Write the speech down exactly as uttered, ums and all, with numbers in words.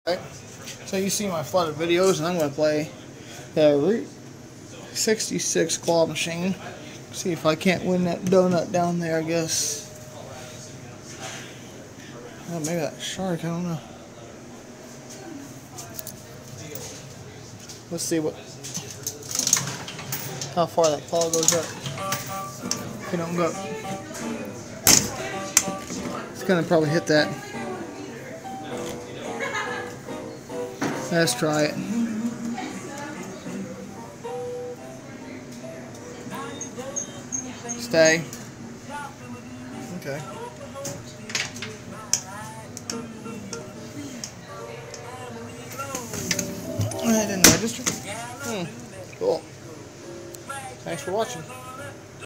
So you see my flooded videos, and I'm going to play the Route sixty-six claw machine. See if I can't win that donut down there, I guess. Oh, maybe that shark, I don't know. Let's see what how far that claw goes up. If it don't go up, it's gonna probably hit that. Let's try it. Stay. Okay. I didn't register. Hmm. Cool. Thanks for watching.